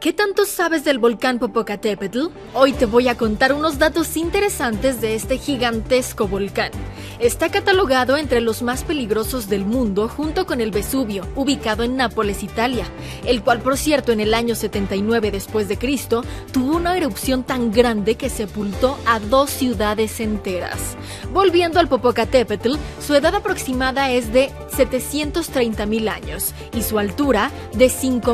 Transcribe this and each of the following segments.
¿Qué tanto sabes del volcán Popocatépetl? Hoy te voy a contar unos datos interesantes de este gigantesco volcán. Está catalogado entre los más peligrosos del mundo junto con el Vesubio, ubicado en Nápoles, Italia, el cual, por cierto, en el año 79 después de Cristo, tuvo una erupción tan grande que sepultó a 2 ciudades enteras. Volviendo al Popocatépetl, su edad aproximada es de 730.000 años y su altura de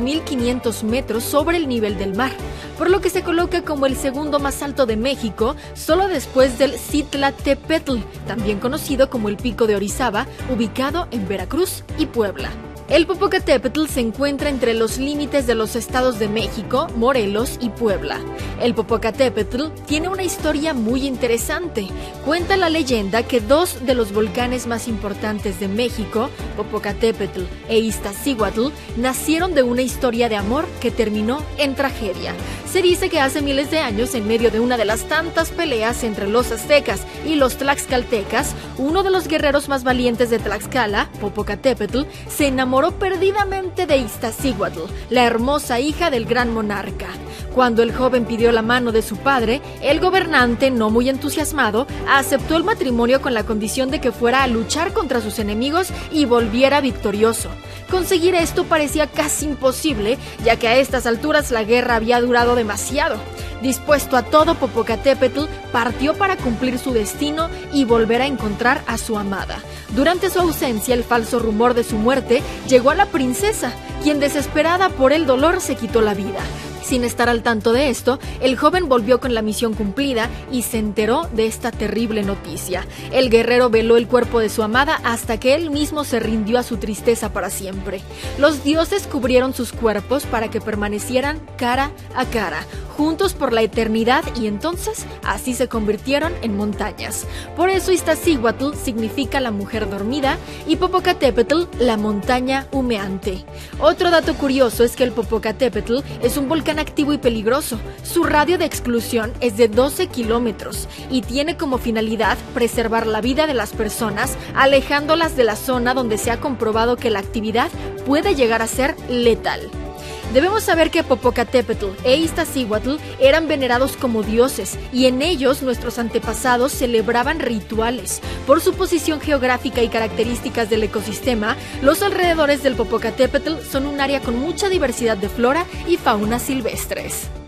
5.500 metros sobre el nivel del mar, por lo que se coloca como el segundo más alto de México, solo después del Citlaltépetl, también conocido como el Pico de Orizaba, ubicado en Veracruz y Puebla. El Popocatépetl se encuentra entre los límites de los estados de México, Morelos y Puebla. El Popocatépetl tiene una historia muy interesante. Cuenta la leyenda que 2 de los volcanes más importantes de México, Popocatépetl e Iztaccíhuatl, nacieron de una historia de amor que terminó en tragedia. Se dice que hace miles de años, en medio de una de las tantas peleas entre los aztecas y los tlaxcaltecas, uno de los guerreros más valientes de Tlaxcala, Popocatépetl, se enamoró perdidamente de Iztaccíhuatl, la hermosa hija del gran monarca. Cuando el joven pidió la mano de su padre, el gobernante, no muy entusiasmado, aceptó el matrimonio con la condición de que fuera a luchar contra sus enemigos y volviera victorioso. Conseguir esto parecía casi imposible, ya que a estas alturas la guerra había durado demasiado. Dispuesto a todo, Popocatépetl partió para cumplir su destino y volver a encontrar a su amada. Durante su ausencia, el falso rumor de su muerte llegó a la princesa, quien, desesperada por el dolor, se quitó la vida. Sin estar al tanto de esto, el joven volvió con la misión cumplida y se enteró de esta terrible noticia. El guerrero veló el cuerpo de su amada hasta que él mismo se rindió a su tristeza para siempre. Los dioses cubrieron sus cuerpos para que permanecieran cara a cara, juntos por la eternidad, y entonces así se convirtieron en montañas. Por eso Iztaccíhuatl significa la mujer dormida y Popocatépetl la montaña humeante. Otro dato curioso es que el Popocatépetl es un volcán activo y peligroso. Su radio de exclusión es de 12 kilómetros y tiene como finalidad preservar la vida de las personas, alejándolas de la zona donde se ha comprobado que la actividad puede llegar a ser letal. Debemos saber que Popocatépetl e Iztaccíhuatl eran venerados como dioses y en ellos nuestros antepasados celebraban rituales. Por su posición geográfica y características del ecosistema, los alrededores del Popocatépetl son un área con mucha diversidad de flora y fauna silvestres.